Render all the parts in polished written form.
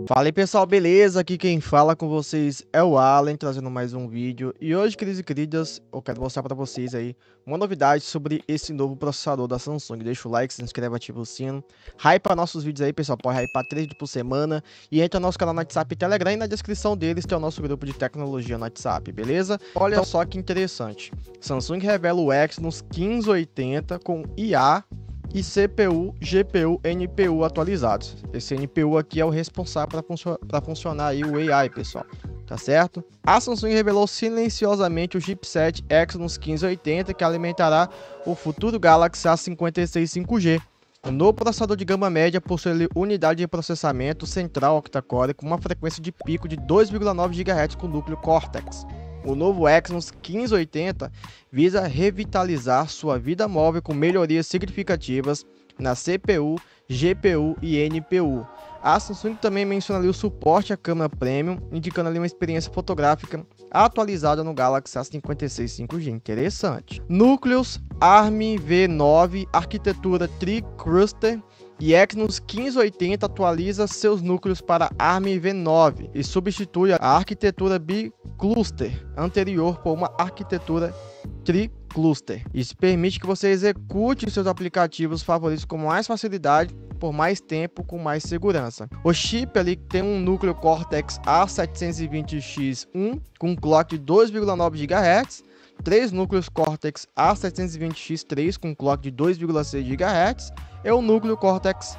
Fala aí pessoal, beleza? Aqui quem fala com vocês é o Allen, trazendo mais um vídeo. E hoje, queridos e queridas, eu quero mostrar para vocês aí uma novidade sobre esse novo processador da Samsung. Deixa o like, se inscreve, ativa o sino. Hypa nossos vídeos aí, pessoal, pode hypar 3 vídeos por semana. E entra no nosso canal no WhatsApp e Telegram, e na descrição deles tem o nosso grupo de tecnologia no WhatsApp, beleza? Olha só que interessante. Samsung revela o Exynos 1580 com IA e CPU, GPU, NPU atualizados. Esse NPU aqui é o responsável para funcionar aí o AI, pessoal. Tá certo? A Samsung revelou silenciosamente o chipset Exynos 1580 que alimentará o futuro Galaxy A56 5G. O novo processador de gama média possui unidade de processamento central octa-core com uma frequência de pico de 2,9 GHz com núcleo Cortex. O novo Exynos 1580 visa revitalizar sua vida móvel com melhorias significativas na CPU, GPU e NPU. A Samsung também menciona ali o suporte à câmera Premium, indicando ali uma experiência fotográfica atualizada no Galaxy A56 5G. Interessante. Núcleos ARM V9, arquitetura Tri-Cluster. E Exynos 1580 atualiza seus núcleos para ARM V9 e substitui a arquitetura Bicluster anterior por uma arquitetura Tri-Cluster. Isso permite que você execute seus aplicativos favoritos com mais facilidade, por mais tempo, com mais segurança. O chip ali tem um núcleo Cortex A720X1 com clock de 2,9 GHz, 3 núcleos Cortex A720X3 com clock de 2,6 GHz e o núcleo Cortex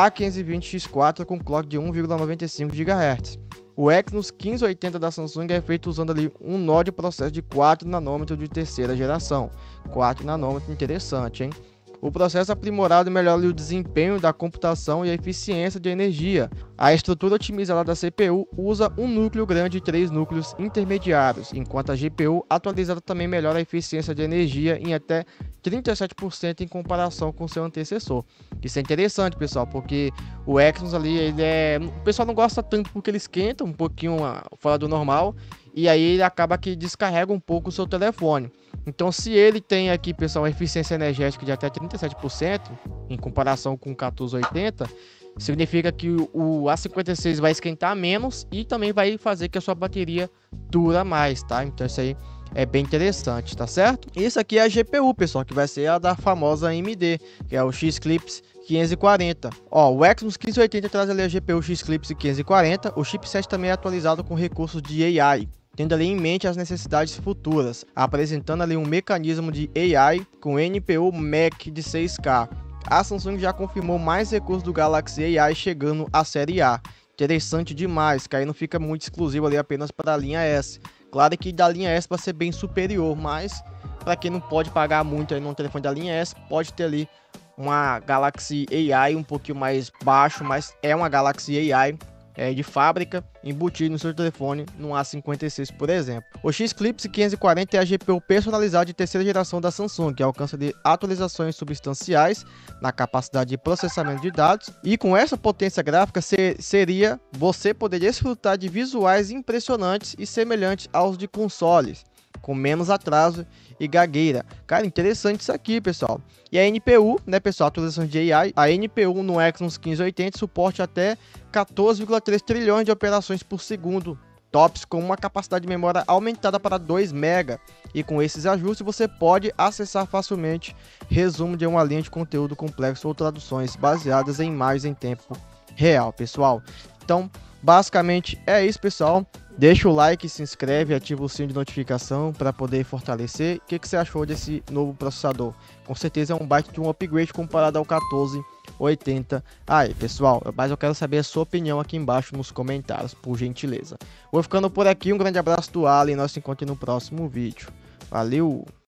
A520X4 com clock de 1,95 GHz. O Exynos 1580 da Samsung é feito usando ali um nó de processo de 4 nanômetros de terceira geração. 4 nanômetros, interessante, hein? O processo aprimorado melhora o desempenho da computação e a eficiência de energia. A estrutura otimizada da CPU usa um núcleo grande e 3 núcleos intermediários, enquanto a GPU atualizada também melhora a eficiência de energia em até 37% em comparação com seu antecessor. Isso é interessante, pessoal, porque o Exynos ali, o pessoal não gosta tanto porque ele esquenta um pouquinho fora do normal, e aí ele acaba que descarrega um pouco o seu telefone. Então, se ele tem aqui, pessoal, uma eficiência energética de até 37% em comparação com o 1480, significa que o A56 vai esquentar menos e também vai fazer que a sua bateria dura mais, tá? Então isso aí é bem interessante, tá certo? Isso aqui é a GPU, pessoal, que vai ser a da famosa AMD, que é o X-Clips 540. Ó, o Exynos 1580 traz ali a GPU X-Clips 540, o chipset também é atualizado com recursos de AI, tendo ali em mente as necessidades futuras, apresentando ali um mecanismo de AI com NPU Mac de 6K. A Samsung já confirmou mais recursos do Galaxy AI chegando à série A. Interessante demais, que aí não fica muito exclusivo ali apenas para a linha S. Claro que da linha S vai ser bem superior, mas para quem não pode pagar muito aí no telefone da linha S, pode ter ali uma Galaxy AI um pouquinho mais baixo, mas é uma Galaxy AI de fábrica embutido no seu telefone no A56, por exemplo. O X-Clips 540 é a GPU personalizada de terceira geração da Samsung, que alcança de atualizações substanciais na capacidade de processamento de dados, e com essa potência gráfica seria você poder desfrutar de visuais impressionantes e semelhantes aos de consoles, com menos atraso e gagueira. Cara, interessante isso aqui, pessoal. E a NPU, né, pessoal, atualização de AI, a NPU no Exynos 1580 suporte até 14,3 trilhões de operações por segundo, TOPS, com uma capacidade de memória aumentada para 2 MB. E com esses ajustes você pode acessar facilmente resumo de uma linha de conteúdo complexo ou traduções baseadas em imagens em tempo real, pessoal. Então, basicamente é isso, pessoal. Deixa o like, se inscreve, ativa o sino de notificação para poder fortalecer. O que você achou desse novo processador? Com certeza é um baita de um upgrade comparado ao 1480. Aí, pessoal, mas eu quero saber a sua opinião aqui embaixo nos comentários, por gentileza. Vou ficando por aqui, um grande abraço do Allen e nós nos encontramos no próximo vídeo. Valeu!